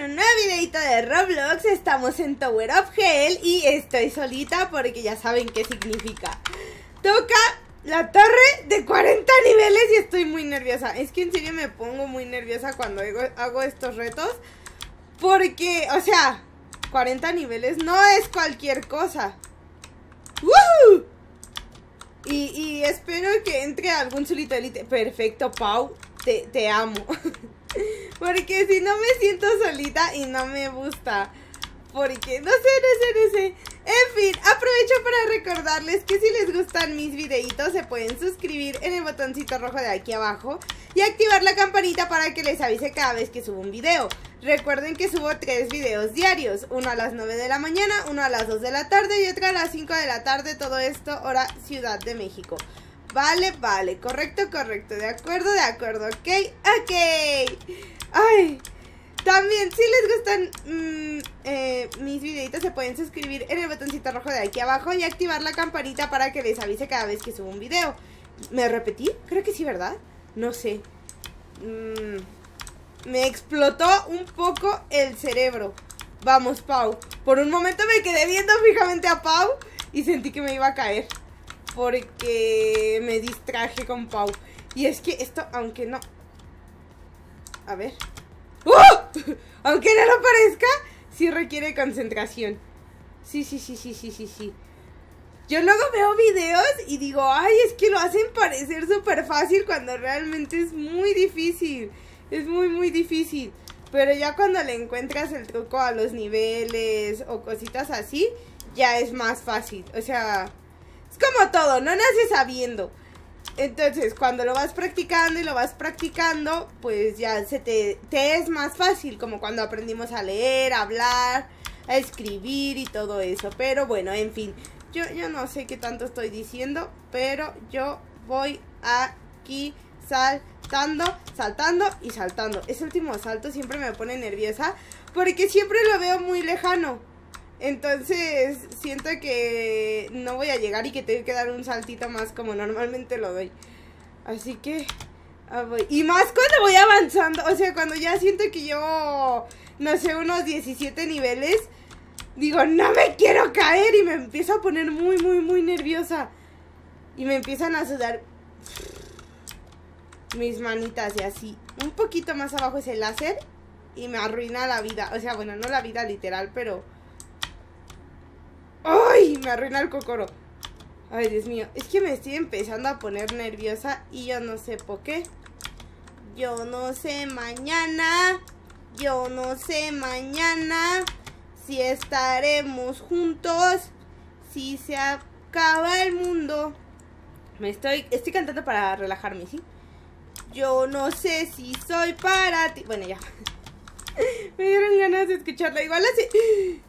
un nuevo videito de Roblox. Estamos en Tower of Hell y estoy solita porque ya saben qué significa. Toca la torre de 40 niveles y estoy muy nerviosa. Es que en serio me pongo muy nerviosa cuando hago estos retos. Porque, o sea, 40 niveles no es cualquier cosa. ¡Woo! Y espero que entre algún solito elite. Perfecto, Pau, te amo. Porque si no me siento solita y no me gusta. Porque no sé. En fin, aprovecho para recordarles que si les gustan mis videitos se pueden suscribir en el botoncito rojo de aquí abajo y activar la campanita para que les avise cada vez que subo un video. Recuerden que subo 3 videos diarios, uno a las 9 de la mañana, uno a las 2 de la tarde y otro a las 5 de la tarde, todo esto hora Ciudad de México. Vale, correcto, de acuerdo, ok. Ay, también si les gustan mis videitos se pueden suscribir en el botoncito rojo de aquí abajo y activar la campanita para que les avise cada vez que subo un video. ¿Me repetí? Creo que sí, ¿verdad? No sé. Me explotó un poco el cerebro. Vamos, Pau. Por un momento me quedé viendo fijamente a Pau y sentí que me iba a caer porque me distraje con Pau. Y es que esto, aunque no... A ver. Aunque no lo parezca, sí requiere concentración. Sí. Yo luego veo videos y digo, ay, es que lo hacen parecer súper fácil cuando realmente es muy difícil. Es muy difícil. Pero ya cuando le encuentras el truco a los niveles o cositas así, ya es más fácil. O sea, es como todo, no naces sabiendo. Entonces, cuando lo vas practicando y lo vas practicando, pues ya te es más fácil, como cuando aprendimos a leer, a hablar, a escribir y todo eso. Pero bueno, en fin, yo no sé qué tanto estoy diciendo, pero yo voy aquí saltando y saltando. Ese último salto siempre me pone nerviosa porque siempre lo veo muy lejano. Entonces siento que no voy a llegar y que tengo que dar un saltito más como normalmente lo doy. Así que voy. Y más cuando voy avanzando. O sea, cuando ya siento que llevo, no sé, unos 17 niveles, digo, no me quiero caer. Y me empiezo a poner muy nerviosa. Y me empiezan a sudar mis manitas y así. Un poquito más abajo es el láser y me arruina la vida. O sea, bueno, no la vida literal, pero... ¡ay! Me arruina el cocoro. Ay, Dios mío. Es que me estoy empezando a poner nerviosa y yo no sé por qué. Yo no sé mañana si estaremos juntos, si se acaba el mundo. Estoy cantando para relajarme, ¿sí? Yo no sé si soy para ti. Bueno, ya. Me dieron ganas de escucharla. Igual así.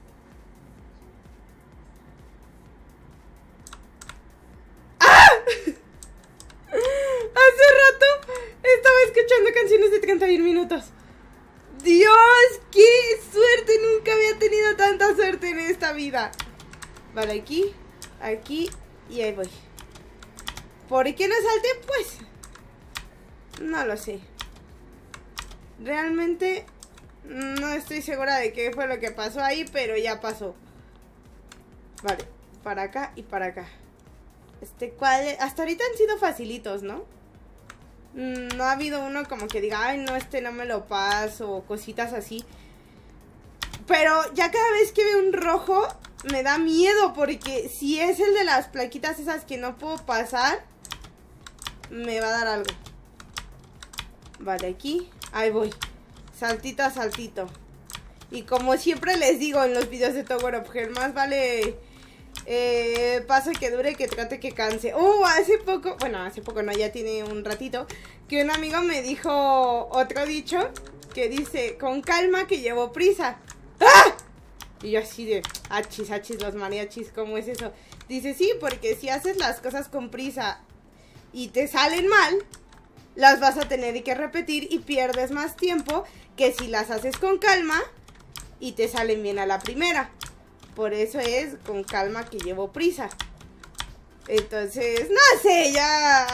Hace rato estaba escuchando canciones de 31 minutos. Dios, qué suerte. Nunca había tenido tanta suerte en esta vida. Vale, aquí y ahí voy. ¿Por qué no salté? Pues no lo sé. Realmente no estoy segura de qué fue lo que pasó ahí, pero ya pasó. Vale, para acá y para acá. ¿Cuál? Hasta ahorita han sido facilitos, ¿no? No ha habido uno como que diga, ay, no, no me lo paso, o cositas así. Pero ya cada vez que veo un rojo me da miedo, porque si es el de las plaquitas esas que no puedo pasar, me va a dar algo. Vale, aquí, ahí voy. Saltito a saltito. Y como siempre les digo en los videos de Tower of Hell, más vale... paso que dure que trate que canse. Hace poco no, ya tiene un ratito, que un amigo me dijo otro dicho que dice, con calma que llevo prisa. ¡Ah! Y yo así de, achis, los mariachis, ¿cómo es eso? Dice, sí, porque si haces las cosas con prisa y te salen mal, las vas a tener que repetir y pierdes más tiempo que si las haces con calma y te salen bien a la primera. Por eso es con calma que llevo prisa. Entonces, no sé, ya.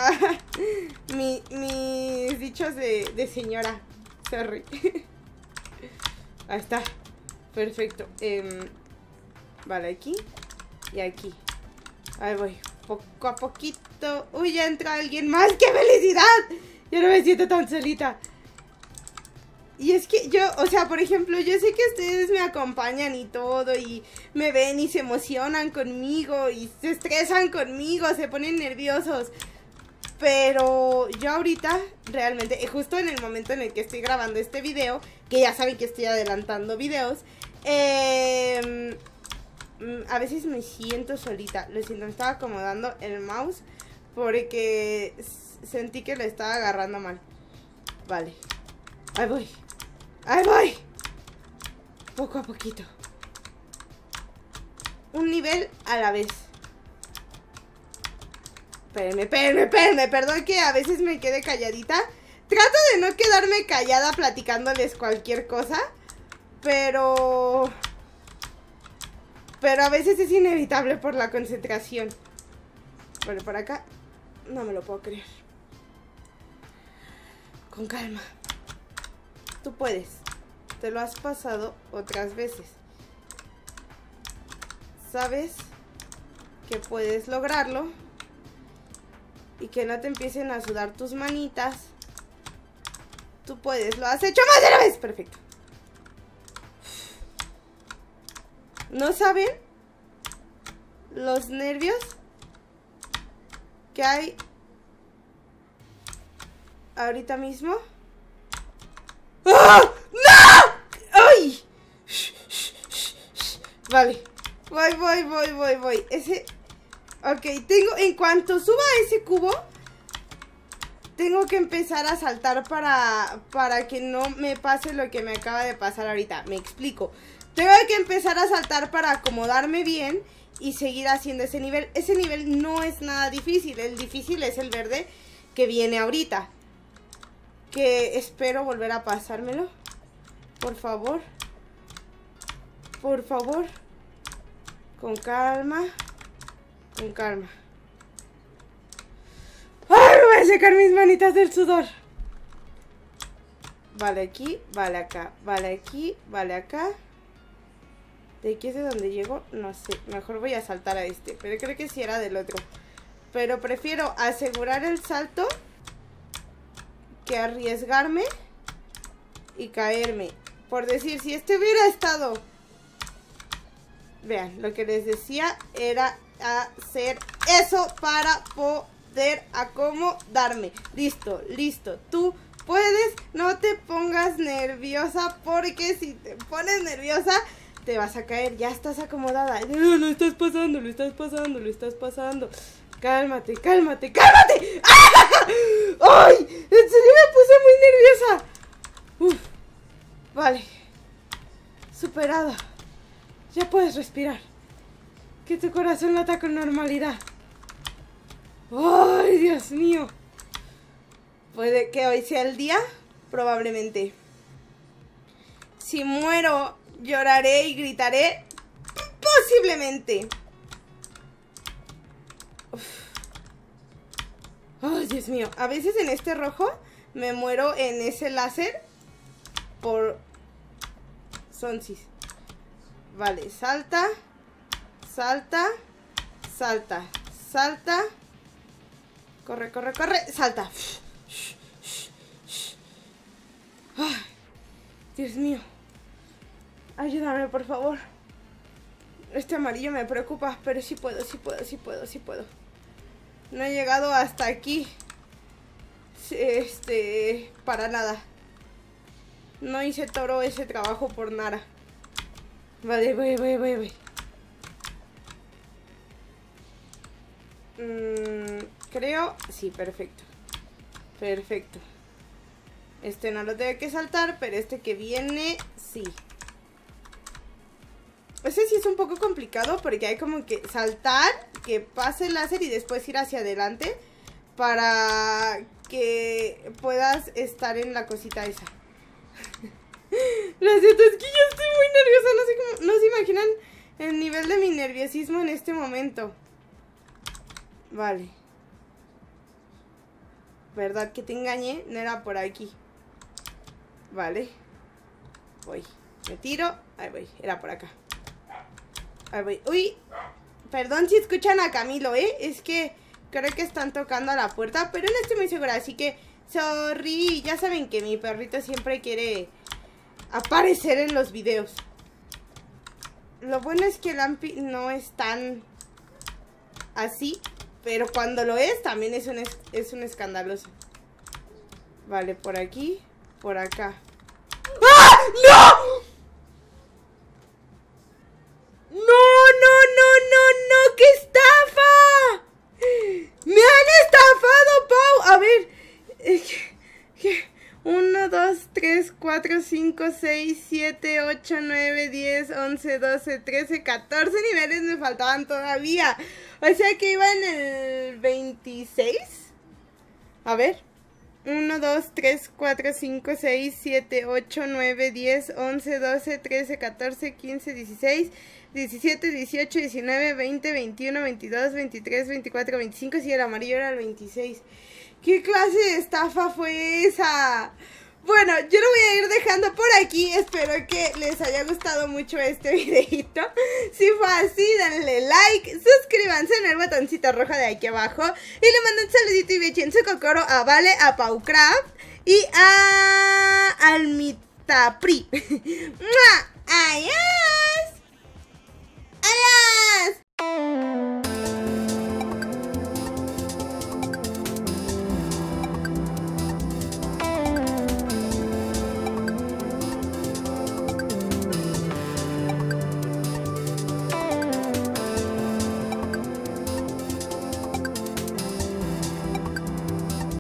Mis dichos de señora. Sorry. Ahí está. Perfecto. Vale, aquí y aquí. Ahí voy. Poco a poquito. Uy, ya entra alguien más. ¡Qué felicidad! Yo no me siento tan solita. Y es que yo, o sea, por ejemplo, yo sé que ustedes me acompañan y todo, y me ven y se emocionan conmigo, y se estresan conmigo, se ponen nerviosos. Pero yo ahorita, realmente, justo en el momento en el que estoy grabando este video, que ya saben que estoy adelantando videos, a veces me siento solita. Lo siento, me estaba acomodando el mouse porque sentí que lo estaba agarrando mal. Vale, ahí voy. ¡Ahí voy! Poco a poquito. Un nivel a la vez. Espérenme. Perdón que a veces me quede calladita. Trato de no quedarme callada platicándoles cualquier cosa. Pero a veces es inevitable por la concentración. Bueno, por acá no me lo puedo creer. Con calma. Tú puedes. Te lo has pasado otras veces. Sabes que puedes lograrlo. Y que no te empiecen a sudar tus manitas. Tú puedes. Lo has hecho más de una vez. Perfecto. ¿No saben los nervios que hay ahorita mismo? ¡Ah! ¡No! ¡Ay! Vale. Voy. Ese... Ok, en cuanto suba a ese cubo, tengo que empezar a saltar para que no me pase lo que me acaba de pasar ahorita. Me explico. Tengo que empezar a saltar para acomodarme bien y seguir haciendo ese nivel. Ese nivel no es nada difícil. El difícil es el verde que viene ahorita. Que espero volver a pasármelo. Por favor. Por favor. Con calma. Con calma. ¡Ay! Me voy a secar mis manitas del sudor. Vale aquí, vale acá. Vale aquí, vale acá. ¿De aquí es de donde llego? No sé. Mejor voy a saltar a este. Pero creo que sí era del otro. Pero prefiero asegurar el salto que arriesgarme y caerme. Por decir, si este hubiera estado... Vean, lo que les decía era hacer eso para poder acomodarme. Listo. Tú puedes, no te pongas nerviosa, porque si te pones nerviosa te vas a caer. Ya estás acomodada. No, lo estás pasando. Cálmate. ¡Ah! ¡Ay! En serio me puse muy nerviosa. Uf. Vale. Superado. Ya puedes respirar. Que tu corazón lata con normalidad. ¡Ay, Dios mío! Puede que hoy sea el día. Probablemente. Si muero, lloraré y gritaré. Posiblemente. Uf. ¡Ay, Dios mío! A veces en este rojo me muero en ese láser por sonsis. Vale, salta. Corre, salta. Ay, Dios mío. Ayúdame, por favor. Este amarillo me preocupa, pero sí puedo. No he llegado hasta aquí. Para nada. No hice todo ese trabajo por nada. Vale, voy. Creo... Sí, perfecto. Este no lo tengo que saltar, pero este que viene, sí. Ese sí es un poco complicado porque hay como que saltar, que pase el láser y después ir hacia adelante para que puedas estar en la cosita esa. Lo siento, es que yo estoy muy nerviosa. No sé cómo, no se imaginan el nivel de mi nerviosismo en este momento. Vale. ¿Verdad que te engañé? No era por aquí. Vale. Voy. Me tiro. Ahí voy, era por acá. Ahí voy. Uy, perdón si escuchan a Camilo, es que creo que están tocando a la puerta, pero no estoy muy segura, así que sorry. Ya saben que mi perrito siempre quiere aparecer en los videos. Lo bueno es que Lampi no es tan así, pero cuando lo es también es un escandaloso. Vale, por aquí, por acá. ¡Ah! ¡No! ¡No, no, no, no, no! ¡Qué estafa! ¡Me han estafado, Pau! A ver, 1, 2, 3, 4, 5, 6, 7, 8, 9, 10, 11, 12, 13, 14 niveles me faltaban todavía. O sea que iba en el 26. A ver. 1, 2, 3, 4, 5, 6, 7, 8, 9, 10, 11, 12, 13, 14, 15, 16, 17, 18, 19, 20, 21, 22, 23, 24, 25. Sí, el amarillo era el 26. ¿Qué clase de estafa fue esa? Bueno, yo lo voy a ir dejando por aquí. Espero que les haya gustado mucho este videito. Si fue así, denle like, suscríbanse en el botoncito rojo de aquí abajo y le mando un saludito y beso en su cocoro a Vale, a Paucraft y a Almitapri. ¡Adiós! ¡Adiós!